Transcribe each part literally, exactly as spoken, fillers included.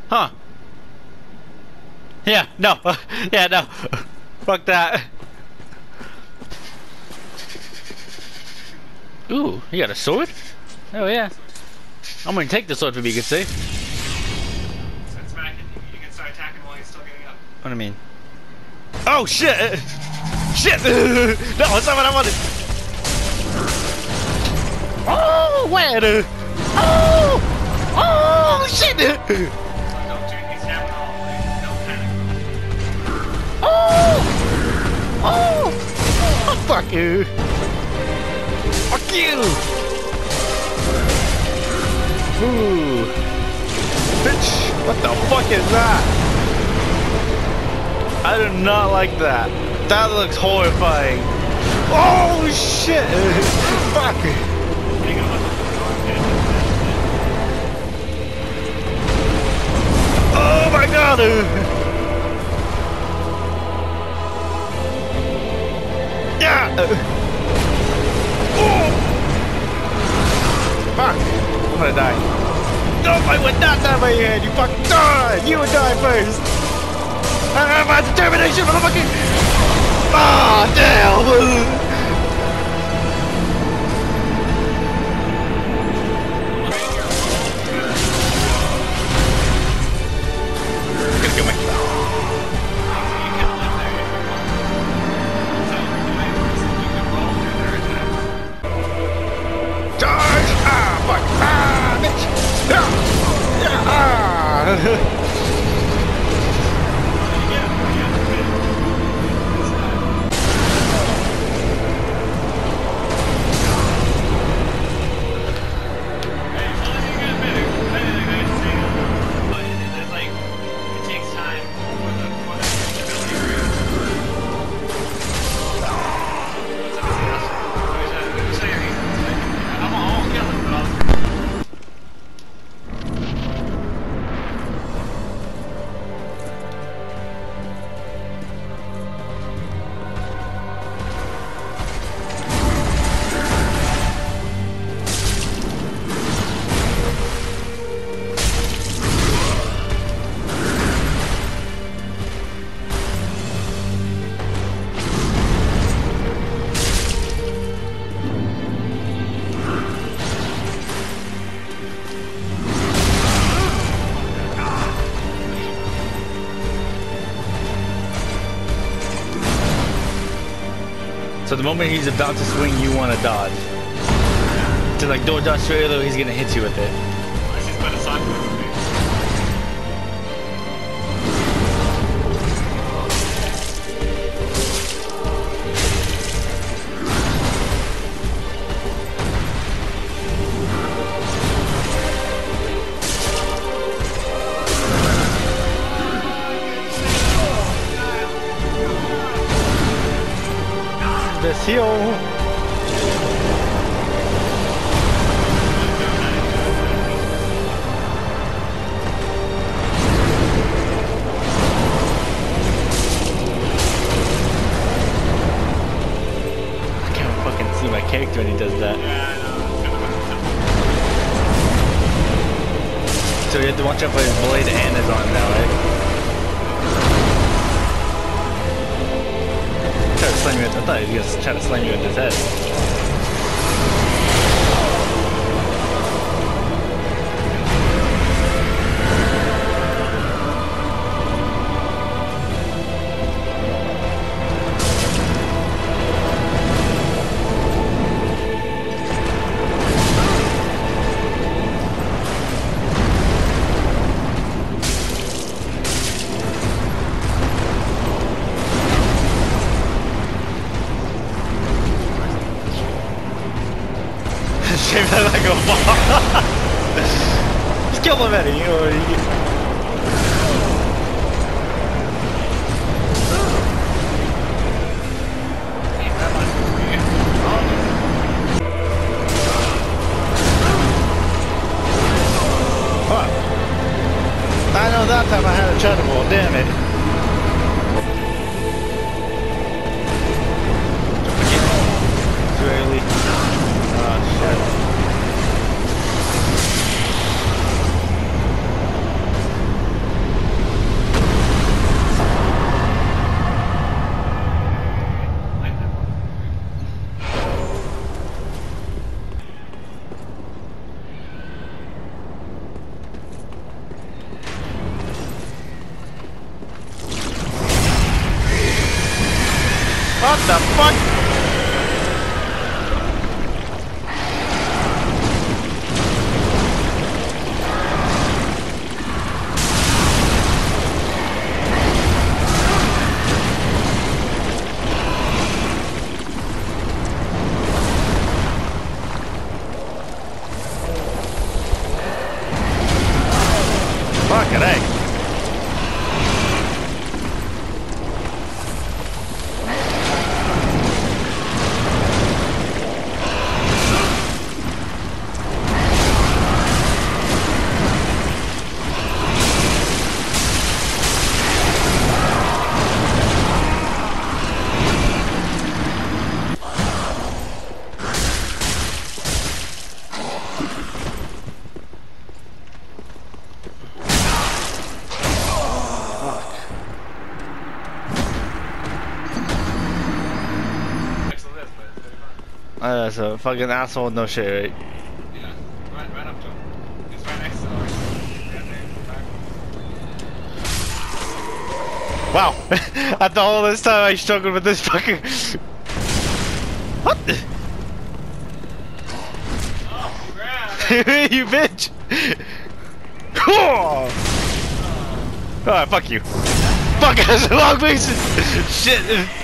Huh. Yeah, no. Yeah, no. Fuck that. Ooh, you got a sword? Oh yeah. I'm gonna take the sword from you, you can see. Start smacking. You can start attacking while he's still getting up. What do you mean? Oh shit! Shit! No, that's not what I wanted! Oh, where? Oh! Oh, shit! So don't do he's having all like no panic. Oh! Oh! Oh, fuck you! Fuck you! Ooh! Bitch! What the fuck is that? I do not like that. That looks horrifying. Oh shit! Fuck! Oh my god! Yeah! Oh! Fuck! I'm gonna die. No, I would not die by your hand, you fucking die! You would die first! I have my determination, motherfucker! Ah, damn! Gonna kill me. Charge! Ah, fuck! Ah, bitch! Yeah! Yeah! Ah! So the moment he's about to swing, you want to dodge. To like door dodge straight, though, he's gonna hit you with it. Unless he's put a sock with me. Desceu. I can't fucking see my character when he does that. Yeah, I know. So you have to watch out for his blade and his arm now, right? Try to slam you with, I thought he was gonna try to slam you with his head. Shave that like a ball. Just kill him, Eddie. You know, you... Huh. I know that time I had a channel, damn it. Really? Oh shit. the fuck? Fucking egg. Uh, that's a fucking asshole, no shit, right? Yeah, right, right up to him. He's right next to the right there. Wow. After all this time I struggled with this fucking... What the? Oh, crap! You bitch! Oh, Alright, fuck you. Fuck, that's the wrong place! Shit!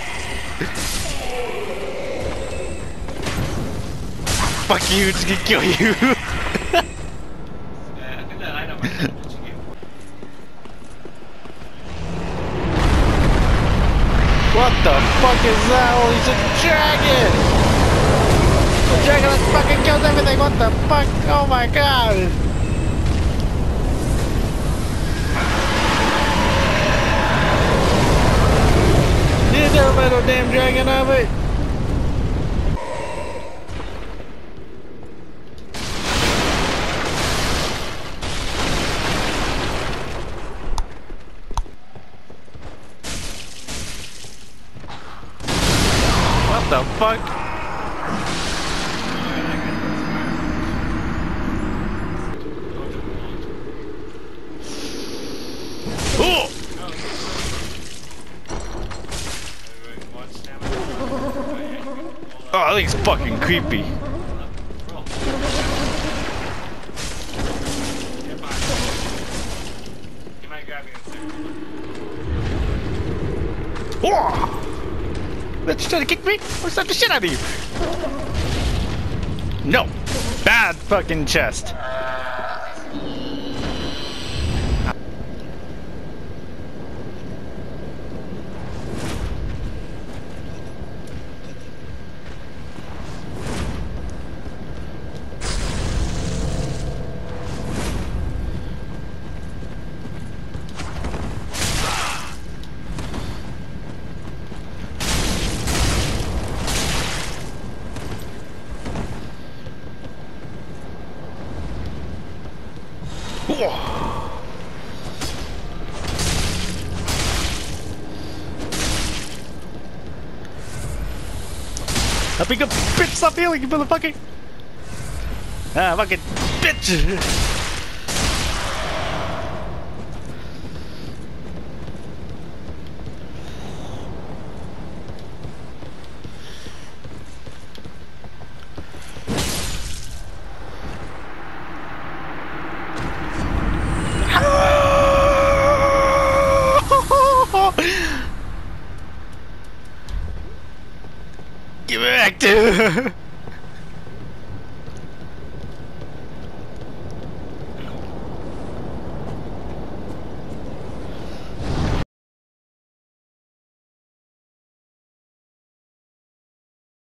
Fuck you, it's gonna kill you! Yeah, I think that item might have been you. What the fuck is that? Oh, he's a dragon! The dragon that fucking kills everything! What the fuck? Oh my god! You never met no damn dragon of it! What the fuck? Oh! Oh, that thing's fucking creepy. Oh! Let's try to kick me? Or slap the shit out of you! No! Bad fucking chest! I pick up, bitch, stop healing, you motherfucker! Ah, fucking bitch! Give it back to